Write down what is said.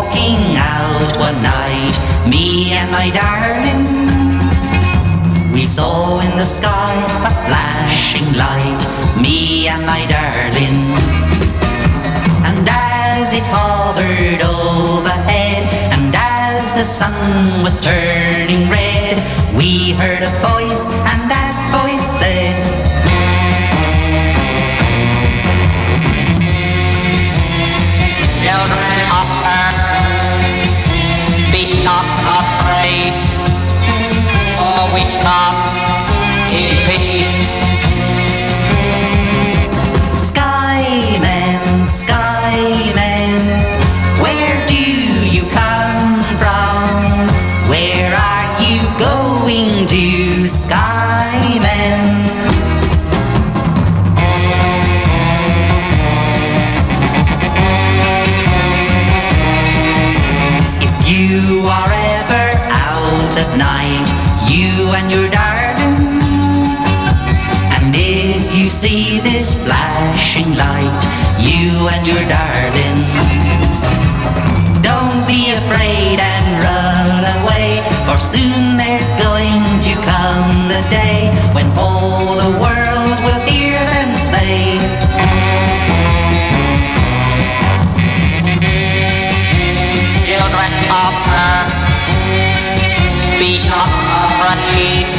walking out one night, me and my darling. We saw in the sky a flashing light, me and my darling. And as it hovered overhead, and as the sun was turning red, we heard a voice, and that voice said, children of earth, be not afraid, for we come in peace. Skymen, skymen, where do you come from? Where are you going to, skymen? You are ever out at night, you and your darling, and if you see this flashing light, you and your darling, don't be afraid and run away, for soon there's going to come the day when all the world will hear them say, children of earth, be not afraid,